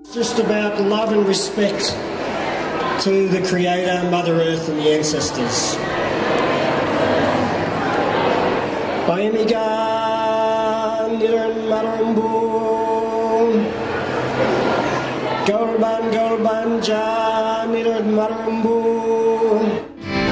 Just about love and respect to the Creator, Mother Earth and the ancestors. Bayamiga niran marumbu Golban ja niran marumbu.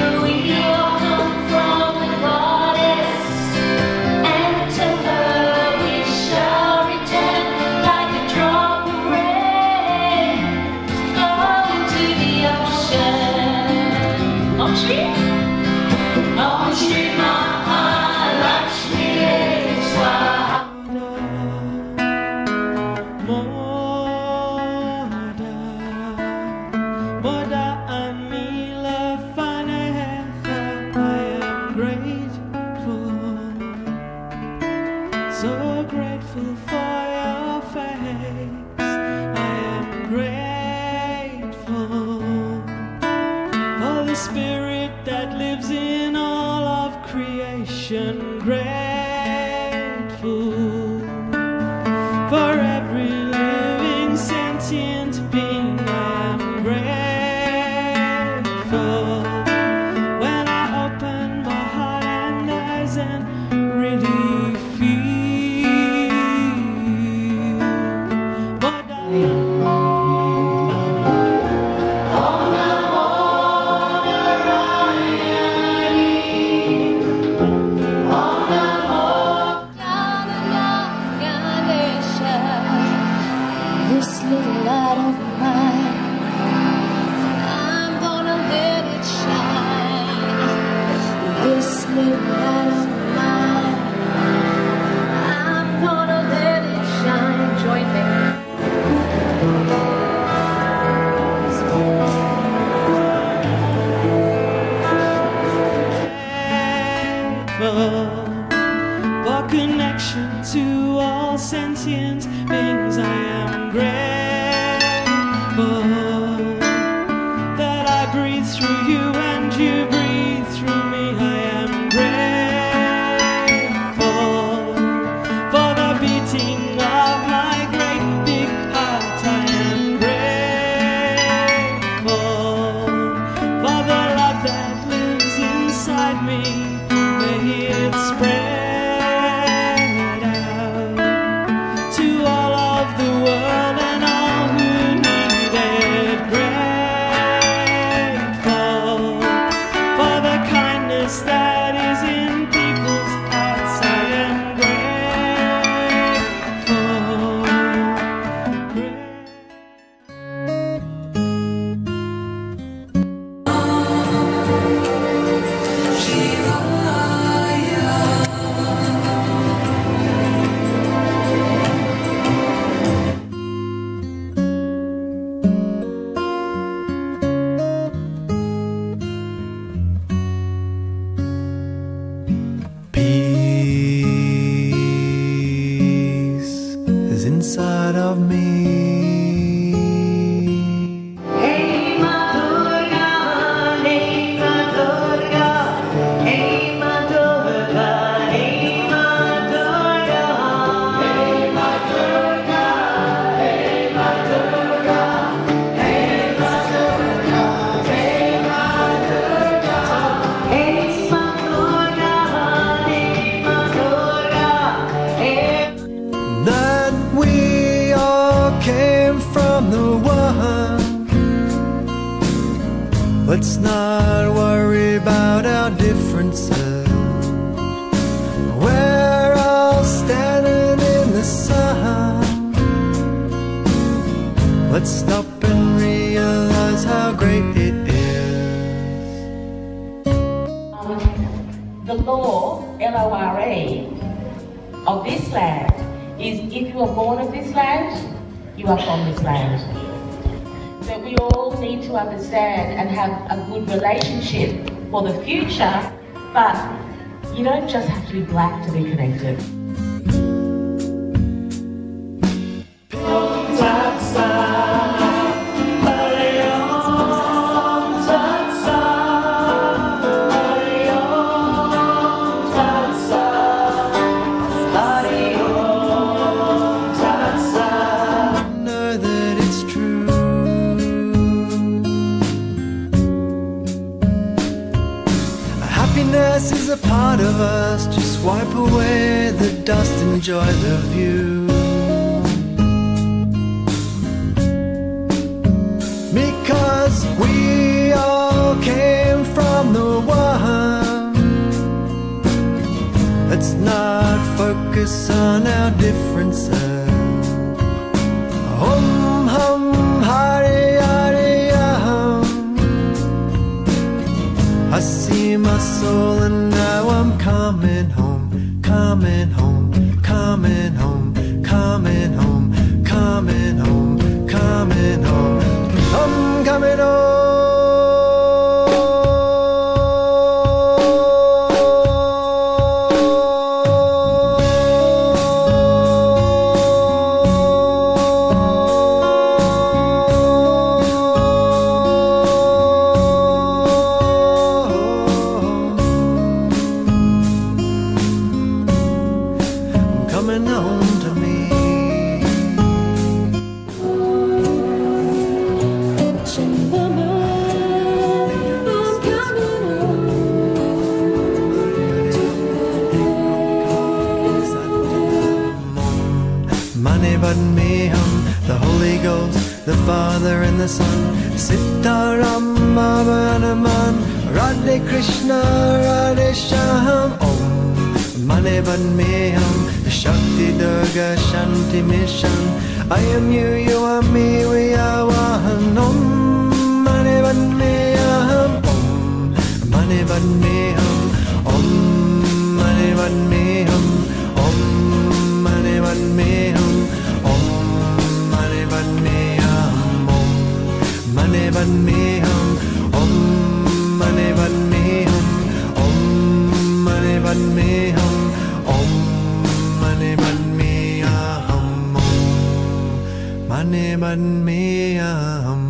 So grateful for your face. I am grateful for the spirit that lives in all of creation. Grateful for every living sentient being. I am grateful when I open my heart and eyes and really feel. This little light of mine, I'm gonna let it shine. This little light of mine, I'm gonna let it shine. Join me. For connection to all sentient beings, I am grateful that I breathe through you and you breathe through me. I am grateful for the beating of my great big heart. I am grateful for the love that lives inside me. May it spread that is in people's hearts. I am inside of me. Hey Ma Durga, hey Ma Durga, hey Ma Durga, hey Ma Durga, hey Ma Durga, hey Ma Durga, hey Ma Durga, hey Ma Durga, hey Ma Durga, hey Ma Durga, hey. That we all came from the one. Let's not worry about our differences. We're all standing in the sun. Let's stop and realize how great it is. The law, LORA, of this land is if you are born of this land, you are from this land. So we all need to understand and have a good relationship for the future, but you don't just have to be black to be connected. Know that it's true. enjoy the view. Because we all came from the one. Let's not focus on our differences. Hum hum hari hari hum. I see my soul and now I'm coming home, coming home, coming home, coming home, coming home, coming home. I'm coming home. Coming home to me. Mani Padme Hum, the Holy Ghost, the Father and the Son. Sitaram Bhavanuman, Radhe Krishna, Radhe Shyam. Om Mani Padme Hum, Shakti Durga Shanti Mission. I am you, you are me, we are one. Om Mani Padme Hum, Om Mani Padme Hum, Om Mani Padme Hum, Om Mani Padme Hum, Om Mani Padme Hum, Om Mani Padme Hum, Om Mani Padme Hum, Om Mani Padme Hum, Om Mani Padme Hum, Om Mani Padme Hum.